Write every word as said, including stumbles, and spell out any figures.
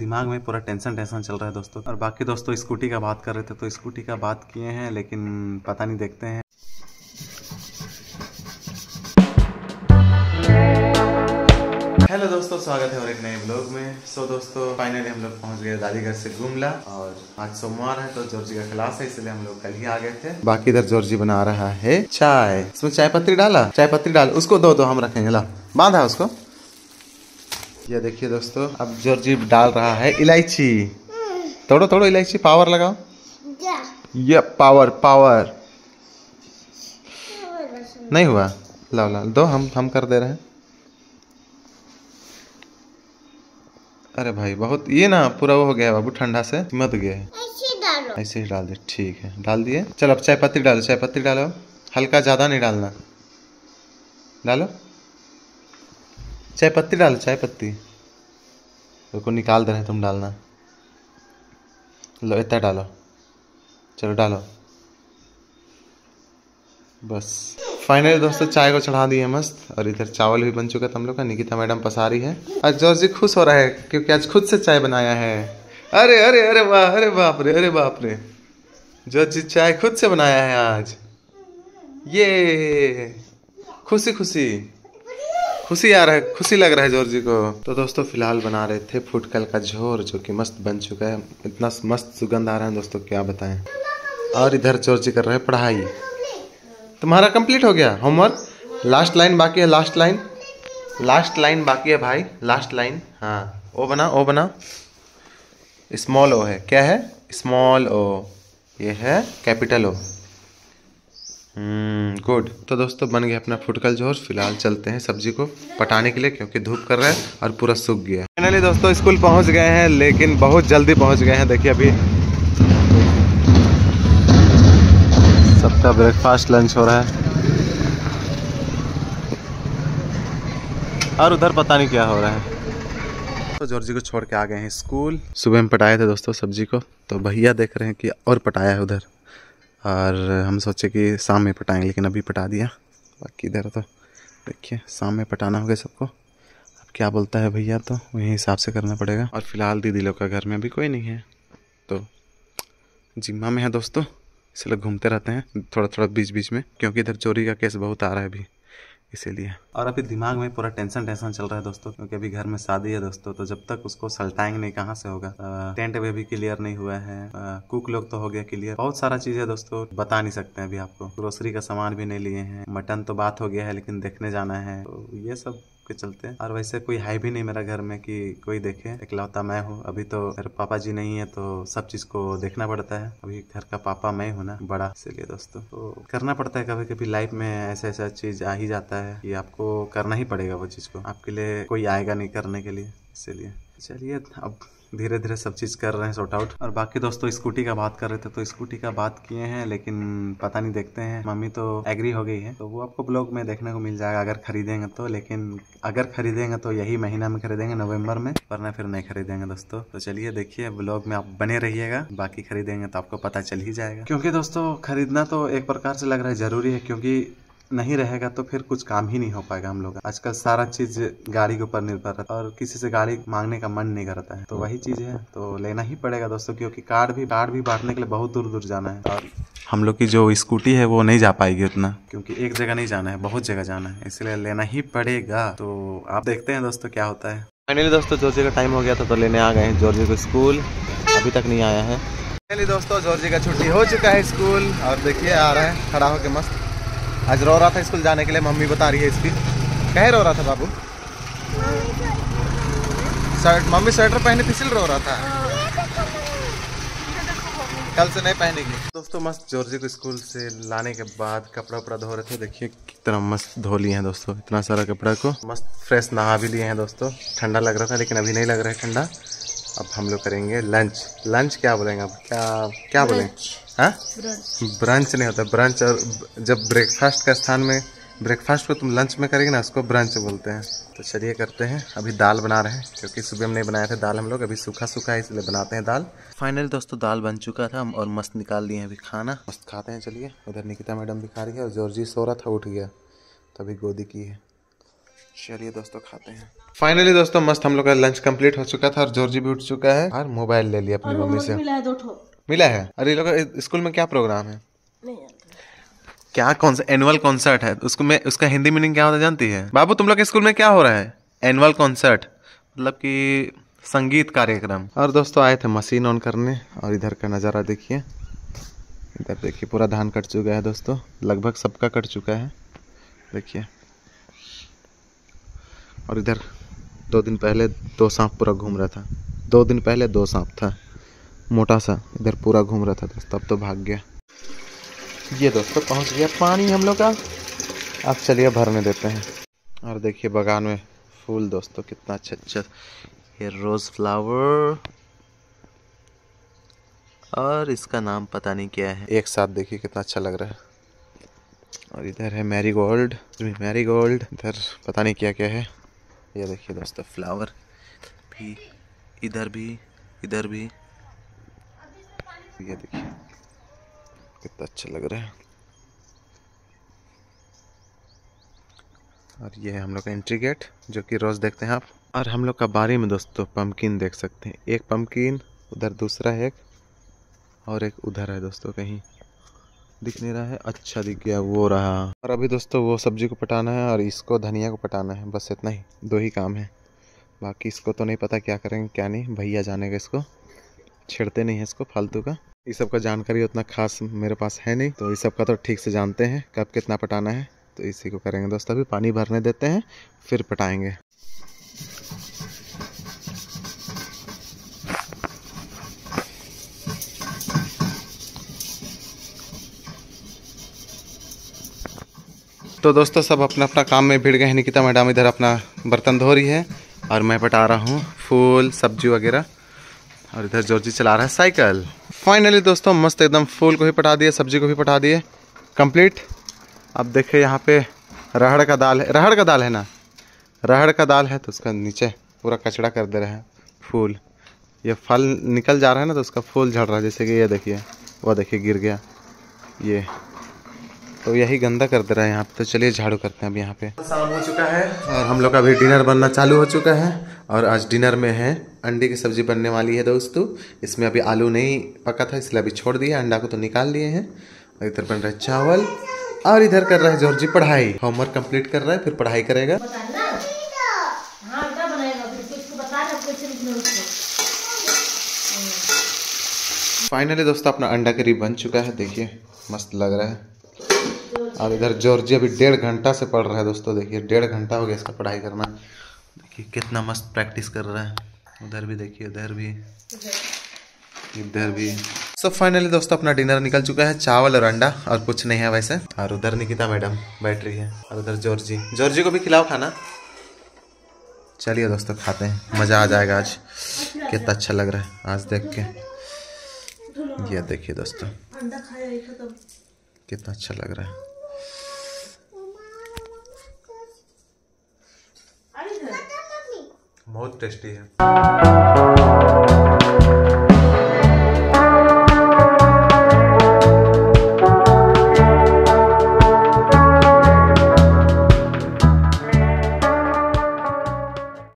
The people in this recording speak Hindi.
दिमाग में पूरा टेंशन टेंशन चल रहा है दोस्तों। और बाकी दोस्तों स्कूटी का बात कर रहे थे तो स्कूटी का बात किए हैं, लेकिन पता नहीं, देखते हैं। हेलो दोस्तों, स्वागत है और एक नए ब्लॉग में। सो दोस्तों फाइनली हम लोग पहुंच गए दादी घर से गुमला, और आज सोमवार है तो जॉर्जी का क्लास है, इसलिए हम लोग कल ही आ गए थे। बाकी इधर जॉर्जी बना रहा है चाय। इसमें चाय पत्ती डाला, चाय पत्ती डाल, उसको दो दो हम रखेंगे। ला बांधा उसको। ये देखिए दोस्तों, अब जॉर्जी डाल रहा है इलायची। तोड़ो तोड़ो इलायची, पावर लगाओ। ये पावर पावर नहीं हुआ। लाओ लाओ दो, हम हम कर दे रहे हैं। अरे भाई बहुत ये ना पूरा वो हो गया है बाबू, ठंडा से मत गया है। ऐसे डालो, ऐसे ही डाल दे। ठीक है डाल दिए। चलो अब चाय पत्ती डालो, चाय पत्ती डालो, हल्का, ज्यादा नहीं डालना। डालो चाय पत्ती, डालो चाय पत्ती। को निकाल दे रहे तुम, डालना। लो इतना डालो, चलो डालो बस। फाइनली दोस्तों चाय को चढ़ा दिए मस्त, और इधर चावल भी बन चुका था हम लोग का। निकिता मैडम पसा रही है। आज जॉर्जी खुश हो रहा है क्योंकि आज खुद से चाय बनाया है। अरे अरे अरे वाह, अरे बाप रे, अरे बाप रे, जॉर्जी चाय खुद से बनाया है आज। ये खुशी खुशी खुशी आ रहा है, खुशी लग रहा है जॉर्जी को। तो दोस्तों फिलहाल बना रहे थे फुटकल का झोर, जो कि मस्त बन चुका है। इतना मस्त सुगंध आ रहा है दोस्तों, क्या बताएं। और इधर जॉर्जी कर रहे हैं पढ़ाई। तुम्हारा कंप्लीट हो गया होमवर्क? लास्ट लाइन बाकी है, लास्ट लाइन, लास्ट लाइन बाकी है भाई, लास्ट लाइन। हाँ ओ बना, ओ बना, स्मॉल ओ है। क्या है? Small O. ये है कैपिटल ओ। हम्म गुड। तो दोस्तों बन गया अपना फुटकल झोर। फिलहाल चलते हैं सब्जी को पटाने के लिए, क्योंकि धूप कर रहा है और पूरा सूख गया है। फाइनली दोस्तों स्कूल पहुंच गए हैं, लेकिन बहुत जल्दी पहुंच गए हैं। देखिए अभी सबका ब्रेकफास्ट लंच हो रहा है, और उधर पता नहीं क्या हो रहा है। तो जॉर्जी को छोड़ के आ गए हैं स्कूल। सुबह में पटाए थे दोस्तों सब्जी को, तो भैया देख रहे हैं कि और पटाया है उधर, और हम सोचे कि शाम में पटाएंगे, लेकिन अभी पटा दिया। बाकी इधर तो देखिए शाम में पटाना होगा सबको। अब क्या बोलता है भैया, तो वही हिसाब से करना पड़ेगा। और फिलहाल दीदी लोग का घर में अभी कोई नहीं है, तो जिम्मा में है दोस्तों, इसलिए घूमते रहते हैं थोड़ा थोड़ा बीच बीच में, क्योंकि इधर चोरी का केस बहुत आ रहा है अभी, इसीलिए। और अभी दिमाग में पूरा टेंशन टेंशन चल रहा है दोस्तों, क्योंकि अभी घर में शादी है दोस्तों। तो जब तक उसको सल्टाएंगे नहीं, कहाँ से होगा। टेंट भी अभी क्लियर नहीं हुआ है, कुक लोग तो हो गया क्लियर। बहुत सारा चीज है दोस्तों, बता नहीं सकते हैं अभी आपको। ग्रोसरी का सामान भी नहीं लिए हैं, मटन तो बात हो गया है, लेकिन देखने जाना है, तो ये सब के चलते। और वैसे कोई है भी नहीं मेरा घर में कि कोई देखे, इकलौता मैं हूँ अभी। तो मेरे पापा जी नहीं है, तो सब चीज को देखना पड़ता है। अभी घर का पापा मैं हूँ ना, बड़ा, इसलिए दोस्तों तो करना पड़ता है। कभी कभी लाइफ में ऐसा ऐसा चीज आ ही जाता है कि आपको करना ही पड़ेगा वो चीज को। आपके लिए कोई आएगा नहीं करने के लिए, इसीलिए चलिए अब धीरे धीरे सब चीज़ कर रहे हैं सॉर्ट आउट। और बाकी दोस्तों स्कूटी का बात कर रहे थे तो स्कूटी का बात किए हैं, लेकिन पता नहीं, देखते हैं। मम्मी तो एग्री हो गई है, तो वो आपको ब्लॉग में देखने को मिल जाएगा अगर खरीदेंगे तो। लेकिन अगर खरीदेंगे तो यही महीना में खरीदेंगे, नवंबर में, वरना फिर नहीं खरीदेंगे दोस्तों। तो चलिए देखिए ब्लॉग में आप बने रहिएगा। बाकी खरीदेंगे तो आपको पता चल ही जाएगा, क्योंकि दोस्तों खरीदना तो एक प्रकार से लग रहा है जरूरी है, क्योंकि नहीं रहेगा तो फिर कुछ काम ही नहीं हो पाएगा हम लोग। आजकल सारा चीज गाड़ी के ऊपर निर्भर है, और किसी से गाड़ी मांगने का मन नहीं करता है, तो वही चीज है, तो लेना ही पड़ेगा दोस्तों। क्योंकि कार्ड भी कार्ड भी बांटने के लिए बहुत दूर दूर जाना है, और हम लोग की जो स्कूटी है वो नहीं जा पाएगी उतना, क्योंकि एक जगह नहीं जाना है, बहुत जगह जाना है, इसलिए लेना ही पड़ेगा। तो आप देखते हैं दोस्तों क्या होता है। फाइनली दोस्तों जॉर्जी का टाइम हो गया था, तो लेने आ गए हैं जॉर्जी को स्कूल। अभी तक नहीं आया है। फाइनली दोस्तों जॉर्जी का छुट्टी हो चुका है स्कूल, और देखिए आ रहा है खड़ा होके मस्त। आज रो रहा था स्कूल जाने के लिए, मम्मी बता रही है इसकी। कहे रो रहा था बाबू? शर्ट, मम्मी स्वेटर पहनी थी इसलिए रो रहा था। कल से नहीं पहनेगी। दोस्तों मस्त जॉर्जी को स्कूल से लाने के बाद कपड़ा उपड़ा धो रहे थे। देखिए कितना मस्त धो लिए हैं दोस्तों, इतना सारा कपड़ा को मस्त फ्रेश नहा भी लिए हैं दोस्तों। ठंडा लग रहा था, लेकिन अभी नहीं लग रहा है ठंडा। अब हम लोग करेंगे लंच। लंच क्या बोलेंगे अब, क्या क्या बोलेंगे? हाँ ब्रंच नहीं होता, ब्रंच। और जब ब्रेकफास्ट का स्थान में ब्रेकफास्ट को तुम लंच में करेंगे ना, उसको ब्रंच बोलते हैं। तो चलिए करते हैं। अभी दाल बना रहे हैं, क्योंकि सुबह में नहीं बनाया था दाल हम लोग, अभी सूखा सूखा है इसलिए बनाते हैं दाल। फाइनली दोस्तों दाल बन चुका था, और मस्त निकाल लिए हैं अभी खाना, मस्त खाते हैं। चलिए उधर निकिता मैडम भी खा रही है, और जॉर्जी सो रहा था, उठ गया, तो अभी गोदी की है। चलिए दोस्तों खाते हैं। फाइनली दोस्तों मस्त हम लोग का लंच कंप्लीट हो चुका था और जॉर्जी भी उठ चुका है और मोबाइल ले लिया अपनी मम्मी से। मिला है दो ठो। मिला है। अरे ये लोग स्कूल में क्या प्रोग्राम है? नहीं क्या कौन सा एनुअल कॉन्सर्ट है? उसको में उसका हिंदी मीनिंग क्या होता है जानती है? बाबू तुम लोग के स्कूल में क्या हो रहा है? एनुअल कॉन्सर्ट मतलब कि संगीत कार्यक्रम। और दोस्तों आए थे मशीन ऑन करने और इधर का नज़ारा देखिए। इधर देखिए पूरा धान कट चुका है दोस्तों, लगभग सबका कट चुका है देखिए। और इधर दो दिन पहले दो सांप पूरा घूम रहा था। दो दिन पहले दो सांप था मोटा सा, इधर पूरा घूम रहा था दोस्तों, अब तो भाग गया। ये दोस्तों पहुंच गया पानी हम लोग का, अब चलिए भरने देते हैं। और देखिए बागान में फूल दोस्तों कितना अच्छा अच्छा, ये रोज़ फ्लावर और इसका नाम पता नहीं क्या है, एक साथ देखिए कितना अच्छा लग रहा है। और इधर है मैरीगोल्ड, मैरीगोल्ड इधर पता नहीं क्या क्या है। ये देखिए दोस्तों फ्लावर भी, इधर भी, इधर भी, ये देखिए कितना अच्छा लग रहा है। और ये है हम लोग का एंट्री गेट जो कि रोज़ देखते हैं आप। और हम लोग का बारी में दोस्तों पम्पकिन देख सकते हैं, एक पम्पकिन उधर, दूसरा है एक, और एक उधर है दोस्तों, कहीं दिख नहीं रहा है। अच्छा दिख गया, वो रहा। और अभी दोस्तों वो सब्जी को पटाना है और इसको धनिया को पटाना है, बस इतना ही, दो ही काम है। बाकी इसको तो नहीं पता क्या करेंगे क्या नहीं, भैया जानेगा। इसको छेड़ते नहीं है इसको फालतू का, इस सब का जानकारी उतना खास मेरे पास है नहीं, तो इस सब का तो ठीक से जानते हैं कब कितना पटाना है, तो इसी को करेंगे दोस्तों। अभी पानी भरने देते हैं फिर पटाएंगे। तो दोस्तों सब अपना अपना काम में भिड़ गए हैं। निकिता मैडम इधर अपना बर्तन धो रही है और मैं पटा रहा हूँ फूल सब्जी वगैरह, और इधर जॉर्जी चला रहा है साइकिल। फाइनली दोस्तों मस्त एकदम फूल को भी पटा दिए, सब्जी को भी पटा दिए, कंप्लीट। अब देखिए यहाँ पे रहड़ का दाल है, रहड़ का दाल है ना, रहड़ का दाल है, तो उसका नीचे पूरा कचड़ा कर दे रहे हैं। फूल ये फल निकल जा रहा है ना, तो उसका फूल झड़ रहा है, जैसे कि ये देखिए, वो देखिए गिर गया ये, तो यही गंदा कर दे रहा है यहाँ पे। तो चलिए झाड़ू करते हैं अब यहाँ पे। शाम हो चुका है और हम लोग का भी डिनर बनना चालू हो चुका है। और आज डिनर में है अंडे की सब्जी बनने वाली है दोस्तों। इसमें अभी आलू नहीं पका था इसलिए अभी छोड़ दिया, अंडा को तो निकाल लिए हैं। और इधर बन रहा है चावल और इधर कर रहा है जॉर्जी पढ़ाई, होमवर्क कंप्लीट कर रहा है, फिर पढ़ाई करेगा। फाइनली दोस्तों अपना अंडा करी बन चुका है, देखिए मस्त लग रहा है। और इधर जॉर्जी अभी डेढ़ घंटा से पढ़ रहा है दोस्तों, देखिए डेढ़ घंटा हो गया इसका पढ़ाई करना। देखिए कितना मस्त प्रैक्टिस कर रहा है, उधर भी देखिए, उधर भी, इधर भी। सो फाइनली दोस्तों अपना डिनर निकल चुका है, चावल और अंडा, और कुछ नहीं है वैसे। और उधर निकिता मैडम बैठ रही है और उधर जॉर्जी, जॉर्जी को भी खिलाओ खाना। चलिए दोस्तों खाते हैं, मज़ा आ जाएगा आज। कितना अच्छा लग रहा है आज देख के, ये देखिए दोस्तों कितना अच्छा लग रहा है। बहुत टेस्टी है।